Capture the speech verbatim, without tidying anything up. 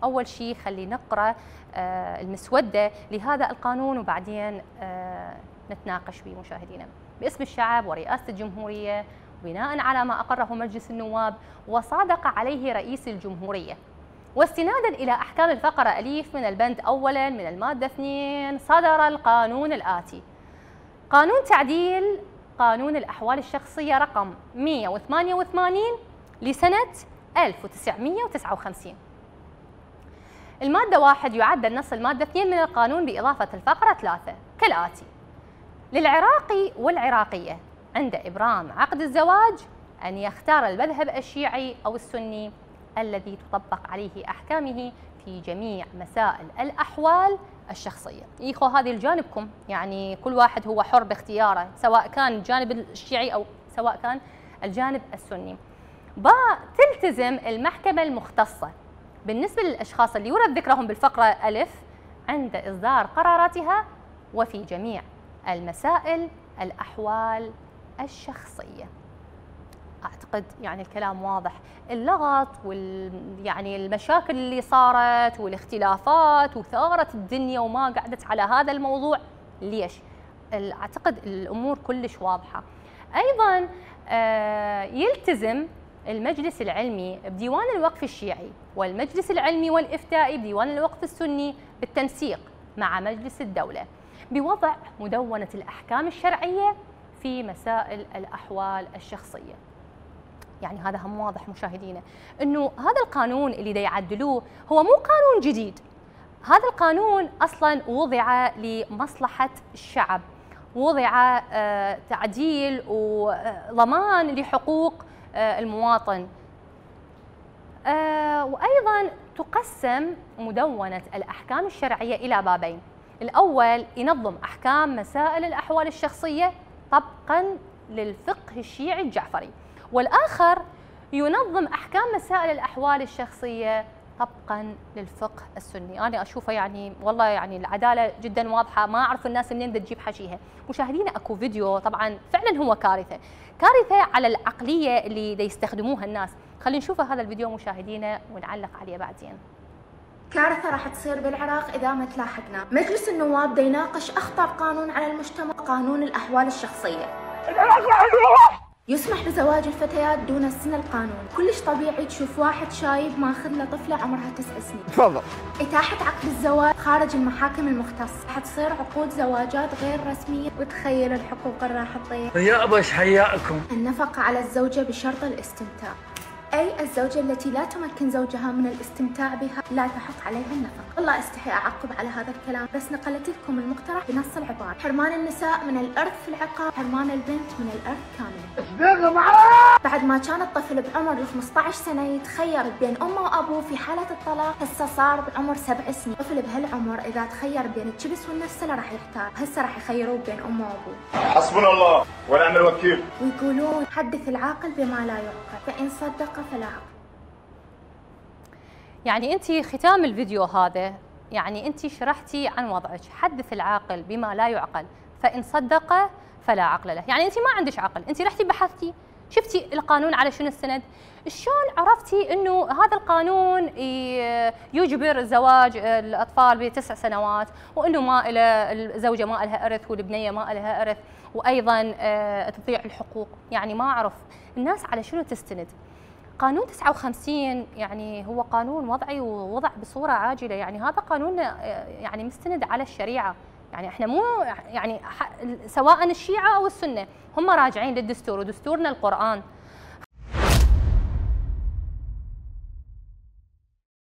أول شيء خلي نقرأ آه المسودة لهذا القانون وبعدين آه نتناقش به مشاهدينا. باسم الشعب ورئاسة الجمهورية بناء على ما أقره مجلس النواب وصادق عليه رئيس الجمهورية، واستنادا إلى أحكام الفقرة أليف من البند أولا من المادة اثنين، صدر القانون الآتي: قانون تعديل قانون الأحوال الشخصية رقم مئة وثمانية وثمانين لسنة ألف وتسعمئة وتسعة وخمسين. المادة واحد: يعدل نص المادة اثنين من القانون بإضافة الفقرة ثلاثة كالآتي: للعراقي والعراقية عند إبرام عقد الزواج أن يختار المذهب الشيعي أو السني الذي تطبق عليه أحكامه في جميع مسائل الأحوال الشخصية. إيخو هذه لجانبكم، يعني كل واحد هو حر باختياره سواء كان الجانب الشيعي أو سواء كان الجانب السني. باء: تلتزم المحكمة المختصة بالنسبة للأشخاص اللي يورد ذكرهم بالفقرة ألف عند إصدار قراراتها وفي جميع المسائل الأحوال الشخصية. أعتقد يعني الكلام واضح. اللغط وال يعني المشاكل اللي صارت والاختلافات وثارت الدنيا وما قعدت على هذا الموضوع ليش؟ أعتقد الأمور كلش واضحة. أيضا يلتزم المجلس العلمي بديوان الوقف الشيعي والمجلس العلمي والإفتائي بديوان الوقف السني بالتنسيق مع مجلس الدولة بوضع مدونة الأحكام الشرعية في مسائل الأحوال الشخصية. يعني هذا هم واضح مشاهدينا أنه هذا القانون اللي دا يعدلوه هو مو قانون جديد، هذا القانون أصلا وضع لمصلحة الشعب، وضع تعديل وضمان لحقوق المواطن. وأيضا تقسم مدونة الأحكام الشرعية إلى بابين: الأول ينظم أحكام مسائل الأحوال الشخصية طبقا للفقه الشيعي الجعفري، والآخر ينظم أحكام مسائل الأحوال الشخصية طبقا للفقه السني. أنا أشوفه يعني والله يعني العدالة جدا واضحة، ما أعرف الناس منين بدها تجيب حشيها. مشاهدينا أكو فيديو طبعا فعلا هو كارثة، كارثة على العقلية اللي دا يستخدموها الناس. خلينا نشوف هذا الفيديو مشاهدينا ونعلق عليه بعدين. كارثة راح تصير بالعراق إذا ما تلاحقنا. مجلس النواب دا يناقش أخطر قانون على المجتمع، قانون الأحوال الشخصية. يسمح بزواج الفتيات دون السن القانوني. كلش طبيعي تشوف واحد شايب ماخذ له طفلة عمرها تسع سنين. تفضل. إتاحة عقد الزواج خارج المحاكم المختصة، حتصير عقود زواجات غير رسمية، وتخيل الحقوق اللي راح تضيع. يا بش حياكم. النفقة على الزوجة بشرط الاستمتاع، أي الزوجة التي لا تمكن زوجها من الاستمتاع بها لا تحق عليها النفقة. والله استحي أعقب على هذا الكلام، بس نقلت لكم المقترح بنص العبارة: حرمان النساء من الإرث في العقاب، حرمان البنت من الإرث كاملا. بعد ما كان الطفل بعمر خمسة عشر سنة يتخير بين أمه وأبوه في حالة الطلاق، هسه صار بعمر سبع سنين. الطفل بهالعمر إذا تخير بين الكبس والنفسلة راح يختار، هسه راح يخيروه بين أمه وأبوه. حسبنا الله ونعم الوكيل. ويقولون حدث العاقل بما لا يعقل، فإن صدق فلا عقل. يعني أنت ختام الفيديو هذا يعني أنت شرحتي عن وضعك، حدث العاقل بما لا يعقل فإن صدق فلا عقل له. يعني أنت ما عندك عقل، أنت رحتي بحثتي شفتي القانون على شنو السند، شلون عرفتي أنه هذا القانون يجبر زواج الأطفال بتسع سنوات، وأنه ما إلى الزوجة ما لها إرث والبنية ما لها إرث، وأيضا تضيع الحقوق؟ يعني ما أعرف الناس على شنو تستند. قانون تسعة وخمسين يعني هو قانون وضعي ووضع بصورة عاجلة، يعني هذا قانون يعني مستند على الشريعة. يعني احنا مو يعني سواء الشيعة أو السنة هم راجعين للدستور، ودستورنا القرآن.